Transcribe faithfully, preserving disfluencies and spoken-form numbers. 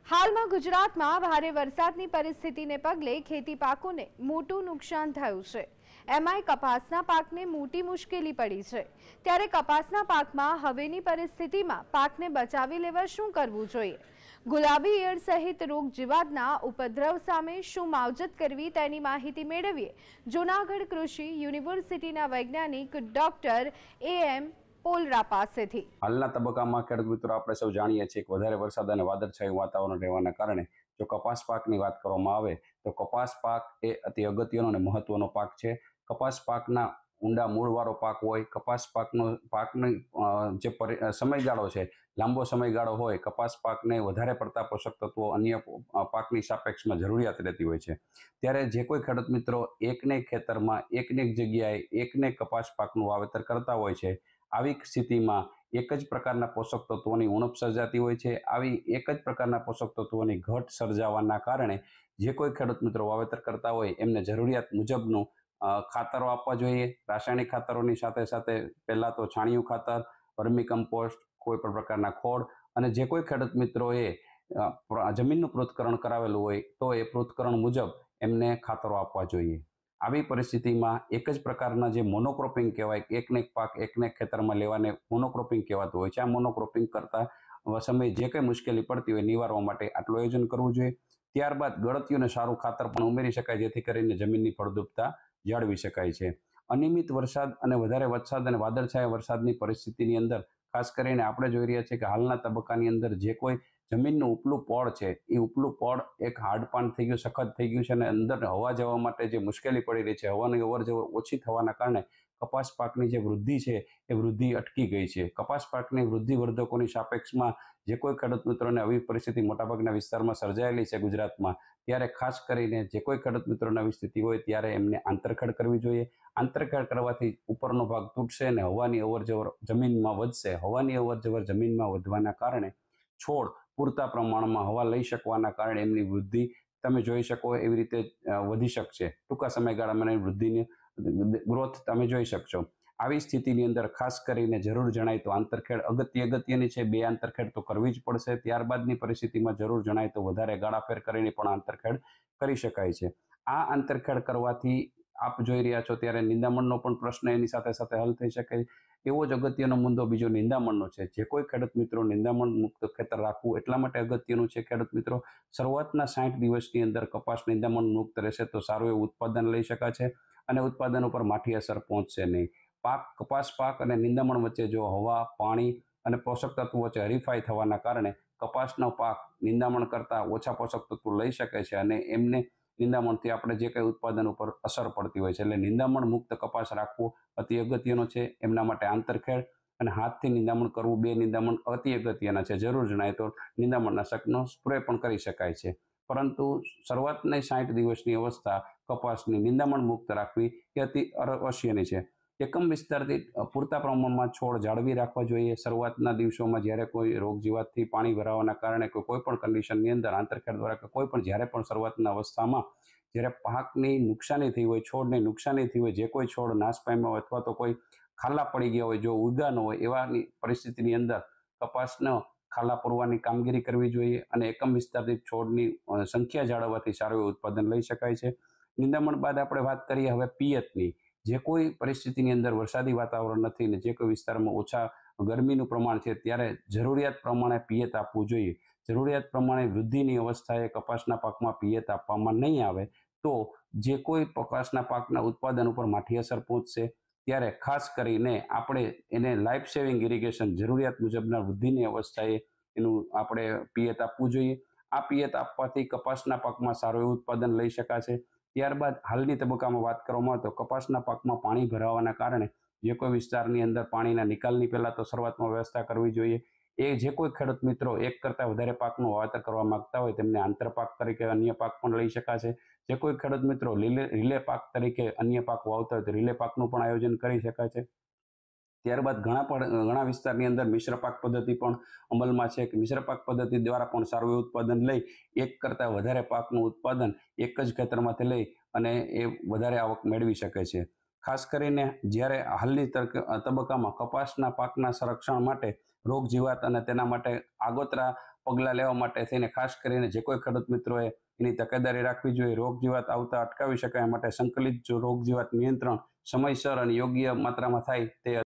હાલમાં ગુજરાતમાં ભારે વરસાદની પરિસ્થિતિને પગલે ખેતી પાકોને મોટું નુકસાન થયું છે। એમાંય કપાસના પાકને મોટી મુશ્કેલી પડી છે। ત્યારે કપાસના પાકમાં હવેની પરિસ્થિતિમાં પાકને બચાવી લેવા શું કરવું જોઈએ? ગુલાબી ઈયળ સહિત રોગ જીવાતના ઉપદ્રવ સામે શું માવજત કરવી તેની માહિતી મેળવીએ જૂનાગઢ કૃષિ યુનિવર્સિટીના વૈજ્ઞાનિક ડોક્ટર એ એમ પોલરા પાસેથી। હાલના તબક્કામાં ખેડૂત મિત્રો આપણે સૌ જાણીએ છીએ કે વધારે વરસાદ અને વાદળછાયું વાતાવરણ રહેવાના કારણે જો કપાસ પાકની વાત કરવામાં આવે તો કપાસ પાક એ અતિ અગત્યનો અને મહત્વનો પાક છે। કપાસ પાકના ઊંડા મૂળવાળો પાક હોય, કપાસ પાકનો પાકનો જે સમયગાળો છે લાંબો સમયગાળો હોય, કપાસ પાકને વધારે પડતા પોષક તત્વો અન્ય પાકની સાપેક્ષમાં જરૂરિયાત રહેતી હોય છે। ત્યારે જે કોઈ ખેડૂત મિત્રો એકને ખેતરમાં એકને એક જગ્યાએ એકને કપાસ પાકનું વાવેતર કરતા હોય છે, આવી સ્થિતિમાં એક જ પ્રકારના પોષક તત્વોની ઉણપ સર્જાતી હોય છે। આવી એક જ પ્રકારના પોષક તત્વોની ઘટ સર્જાવાના કારણે જે કોઈ ખેડૂત મિત્રો વાવેતર કરતા હોય એમને જરૂરિયાત મુજબનું ખાતરો આપવા જોઈએ। રાસાયણિક ખાતરોની સાથે સાથે પહેલાં તો છાણિયું ખાતર, વર્મી કમ્પોસ્ટ, કોઈ પણ પ્રકારના ખોળ, અને જે કોઈ ખેડૂત મિત્રોએ જમીનનું પૃથ્થકરણ કરાવેલું હોય તો એ પૃથ્થકરણ મુજબ એમને ખાતરો આપવા જોઈએ। આવી પરિસ્થિતિમાં એક જ પ્રકારના જે મોનોક્રોપિંગ કહેવાય, એકને એક પાક એકને ખેતરમાં લેવાને મોનોક્રોપિંગ કહેવાતું હોય છે। આ મોનોક્રોપિંગ કરતા સમયે જે કંઈ મુશ્કેલી પડતી હોય નિવારવા માટે આટલું આયોજન કરવું જોઈએ। ત્યારબાદ ગળતિયું સારું ખાતર પણ ઉમેરી શકાય જેથી કરીને જમીનની ફળદ્રુપતા જાળવી શકાય છે। અનિયમિત વરસાદ અને વધારે વરસાદ અને વાદળછાયા વરસાદની પરિસ્થિતિની અંદર ખાસ કરીને આપણે જોઈ રહ્યા છીએ કે હાલના તબક્કાની અંદર જે કોઈ જમીનનું ઉપલું પડ છે એ ઉપલું પડ એક હાર્ડપાન થઈ ગયું, સખત થઈ ગયું છે અને અંદર હવા જવા માટે જે મુશ્કેલી પડી રહી છે, હવાની અવર જવર ઓછી થવાના કારણે કપાસ પાકની જે વૃદ્ધિ છે એ વૃદ્ધિ અટકી ગઈ છે। કપાસ પાકની વૃદ્ધિ વર્ધકોની સાપેક્ષમાં જે કોઈ ખેડૂત મિત્રોને આવી પરિસ્થિતિ મોટાભાગના વિસ્તારમાં સર્જાયેલી છે ગુજરાતમાં, ત્યારે ખાસ કરીને જે કોઈ ખેડૂત મિત્રોને આવી સ્થિતિ હોય ત્યારે એમને આંતરખેડ કરવી જોઈએ। આંતરખેડ કરવાથી ઉપરનો ભાગ તૂટશે અને હવાની અવર જવર જમીનમાં વધશે। હવાની અવર જવર જમીનમાં વધવાના કારણે છોડ પૂરતા પ્રમાણમાં હવા લઈ શકવાના કારણે એમની વૃદ્ધિ તમે જોઈ શકો એવી રીતે વધી શકશે। ટૂંકા સમયગાળામાં એની વૃદ્ધિની ગ્રોથ તમે જોઈ શકશો। આવી સ્થિતિની અંદર ખાસ કરીને જરૂર જણાય તો આંતરખેડ અગત્ય અગત્યની છે। બે આંતરખેડ તો કરવી જ પડશે। ત્યારબાદની પરિસ્થિતિમાં જરૂર જણાય તો વધારે ગાળાફેર કરીને પણ આંતરખેડ કરી શકાય છે। આ આંતરખેડ કરવાથી આપ જોઈ રહ્યા છો ત્યારે નિંદામણનો પણ પ્રશ્ન એની સાથે સાથે હલ થઈ શકે। એવો જ અગત્યનો મુદ્દો બીજો નિંદામણનો છે। જે કોઈ ખેડૂત મિત્રો નિંદામણ મુક્ત ખેતર રાખવું એટલા માટે અગત્યનું છે ખેડૂત મિત્રો, શરૂઆતના સાઠ દિવસની અંદર કપાસ નિંદામણ મુક્ત રહેશે તો સારું એવું ઉત્પાદન લઈ શકાશે અને ઉત્પાદન ઉપર માઠી અસર પહોંચશે નહીં। પાક કપાસ પાક અને નિંદામણ વચ્ચે જો હવા, પાણી અને પોષક તત્વો વચ્ચે હરીફાઈ થવાના કારણે કપાસનો પાક નિંદામણ કરતાં ઓછા પોષક તત્વો લઈ શકે છે અને એમને નિંદામણથી આપણે જે કંઈ ઉત્પાદન ઉપર અસર પડતી હોય છે। એટલે નિંદામણ મુક્ત કપાસ રાખવું અતિ અગત્યનો છે। એમના માટે આંતરખેડ અને હાથથી નિંદામણ કરવું બે નિંદામણ અતિ અગત્યના છે। જરૂર જણાય તો નિંદામણનાશકનો સ્પ્રે પણ કરી શકાય છે, પરંતુ શરૂઆતની સાઠ દિવસની અવસ્થા કપાસની નિંદામણ મુક્ત રાખવી એ અતિ અવશ્યની છે। એકમ વિસ્તારથી પૂરતા પ્રમાણમાં છોડ જાળવી રાખવા જોઈએ। શરૂઆતના દિવસોમાં જ્યારે કોઈ રોગ જીવાતથી પાણી ભરાવાના કારણે કોઈ પણ કન્ડિશનની અંદર આંતરખેડ દ્વારા કે કોઈ પણ જ્યારે પણ શરૂઆતના અવસ્થામાં જ્યારે પાકની નુકસાની થઈ હોય, છોડને નુકસાની થઈ હોય, જે કોઈ છોડ નાશ પામ્યા હોય અથવા તો કોઈ ખાલા પડી ગયા હોય, જો ઉગા ન હોય એવાની પરિસ્થિતિની અંદર કપાસનો ખાલા પૂરવાની કામગીરી કરવી જોઈએ અને એકમ વિસ્તારથી છોડની સંખ્યા જાળવવાથી સારું એવું ઉત્પાદન લઈ શકાય છે। નિંદામણ બાદ આપણે વાત કરીએ હવે પિયતની। જે કોઈ પરિસ્થિતિની અંદર વરસાદી વાતાવરણ નથી ને જે કોઈ વિસ્તારમાં ઓછા ગરમીનું પ્રમાણ છે ત્યારે જરૂરિયાત પ્રમાણે પિયત આપવું જોઈએ। જરૂરિયાત પ્રમાણે વૃદ્ધિની અવસ્થાએ કપાસના પાકમાં પિયત આપવામાં નહીં આવે તો જે કોઈ કપાસના પાકના ઉત્પાદન ઉપર માઠી અસર પહોંચશે। ત્યારે ખાસ કરીને આપણે એને લાઈફ સેવિંગ ઇરિગેશન જરૂરિયાત મુજબના વૃદ્ધિની અવસ્થાએ એનું આપણે પિયત આપવું જોઈએ। આ પિયત આપવાથી કપાસના પાકમાં સારું એવું ઉત્પાદન લઈ શકાશે। ત્યારબાદ હાલની તબક્કામાં વાત કરવામાં આવે તો કપાસના પાકમાં પાણી ભરાવાના કારણે જે કોઈ વિસ્તારની અંદર પાણીના નિકાલની પહેલાં તો શરૂઆતમાં વ્યવસ્થા કરવી જોઈએ। એ જે કોઈ ખેડૂત મિત્રો એક કરતાં વધારે પાકનું વાવેતર કરવા માગતા હોય તેમને આંતરપાક તરીકે અન્ય પાક પણ લઈ શકાશે। જે કોઈ ખેડૂત મિત્રો લીલે રીલે પાક તરીકે અન્ય પાક વાવતા હોય તો રીલે પાકનું પણ આયોજન કરી શકાય છે। ત્યારબાદ ઘણા પણ ઘણા વિસ્તારની અંદર મિશ્ર પાક પદ્ધતિ પણ અમલમાં છે કે મિશ્ર પાક પદ્ધતિ દ્વારા પણ સારું એવું ઉત્પાદન લઈ એક કરતાં વધારે પાકનું ઉત્પાદન એક જ ખેતરમાંથી લઈ અને એ વધારે આવક મેળવી શકે છે। ખાસ કરીને જ્યારે હાલની તબક્કામાં કપાસના પાકના સંરક્ષણ માટે રોગ જીવાત અને તેના માટે આગોતરા પગલાં લેવા માટે થઈને ખાસ કરીને જે કોઈ ખેડૂત મિત્રોએ એની તકેદારી રાખવી જોઈએ. રોગ જીવાત આવતા અટકાવી શકાય માટે સંકલિત જો રોગ જીવાત નિયંત્રણ સમયસર અને યોગ્ય માત્રામાં થાય તે